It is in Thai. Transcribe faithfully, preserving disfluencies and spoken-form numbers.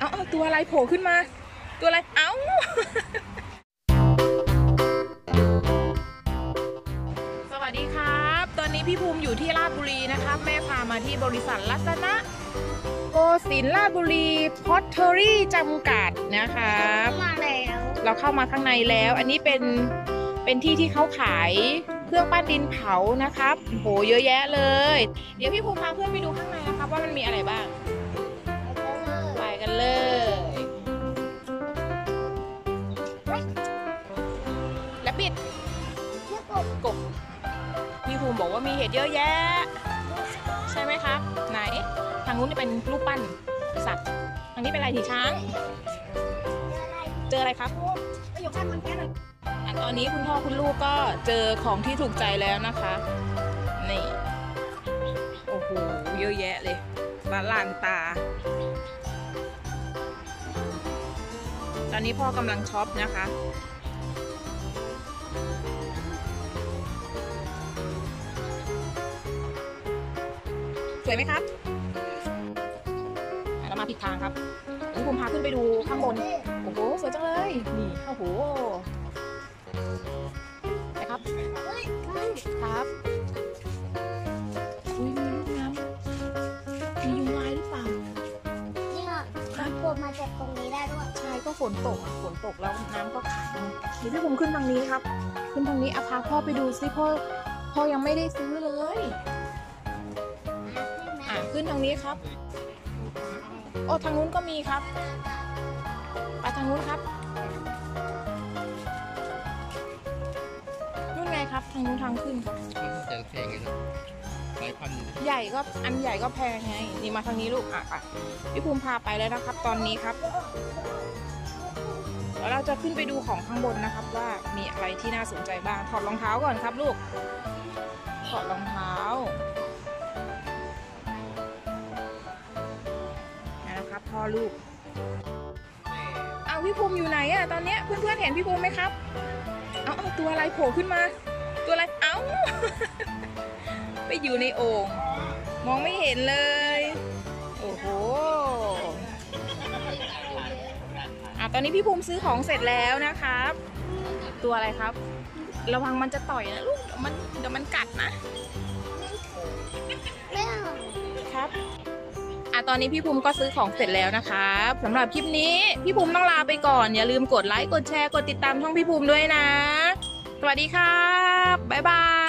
เอาเอาตัวอะไรโผล่ขึ้นมาตัวอะไรเอ้าสวัสดีครับตอนนี้พี่ภูมิอยู่ที่ราชบุรีนะครับแม่พามาที่บริษัทรัตนโกสินทร์ราชบุรีพอตเทอรี่จำกัดนะครับมาแล้วเราเข้ามาข้างในแล้วอันนี้เป็นเป็นที่ที่เขาขายเครื่องปั้นดินเผานะครับโหเยอะแยะเลยเดี๋ยวพี่ภูมิพาเพื่อนไปดูข้างในนะครับว่ามันมีอะไรบ้างไปกันเลยและปิดกบพี่ภูมิบอกว่ามีเห็ดเยอะแยะใช่ไหมครับไหนทางนู้นนี่เป็นรูปปั้นสัตว์ทางนี้เป็นอะไรถีช้างเจออะไรครับอันตอนนี้คุณพ่อคุณลูกก็เจอของที่ถูกใจแล้วนะคะนี่โอ้โหเยอะแยะเลยละลานตาตอนนี้พ่อกำลังช็อปนะคะสวยไหมครับเรามาผิดทางครับนี่ผมพาขึ้นไปดูข้างบนโอ้โหสวยจังเลยนี่โอ้โหนะครับครับอุ้ยมีลูกน้ำมียุงลายหรือเปล่านี่ค่ะมันโผล่มาจากตรงนี้ได้ด้วยใช่ก็ฝนตกฝนตกแล้วน้ำก็ขังเดี๋ยวพี่ผมขึ้นทางนี้ครับขึ้นทางนี้อาพาพ่อไปดูซิพ่อพ่อยังไม่ได้ซื้อเลยอ่ะขึ้นทางนี้ครับโอ้ทางนู้นก็มีครับไปทางนู้นครับนู่นไงครับทางนู้นทางขึ้นครับจะแพงไงนะหลายพันใหญ่ก็อันใหญ่ก็แพงไงนี่มาทางนี้ลูกอ่ะอ่ะพี่ภูมิพาไปแล้วนะครับตอนนี้ครับแล้วเราจะขึ้นไปดูของข้างบนนะครับว่ามีอะไรที่น่าสนใจบ้างถอดรองเท้าก่อนครับลูกถอดรองเท้านะครับพ่อลูกเอาพี่ภูมิอยู่ไหนอะตอนเนี้ยเพื่อนๆเห็นพี่ภูมิไหมครับเอาเอาตัวอะไรโผล่ขึ้นมาตัวอะไรเอ้า ไปอยู่ในโอ่งมองไม่เห็นเลยโอ้โหอ่ะตอนนี้พี่ภูมิซื้อของเสร็จแล้วนะครับตัวอะไรครับระวังมันจะต่อยนะลูกเดี๋ยวมันเดี๋ยวมันกัดนะครับอ่ะตอนนี้พี่ภูมิก็ซื้อของเสร็จแล้วนะครับสำหรับคลิปนี้พี่ภูมิต้องลาไปก่อนอย่าลืมกดไลค์กดแชร์กดติดตามช่องพี่ภูมิด้วยนะสวัสดีครับบ๊ายบาย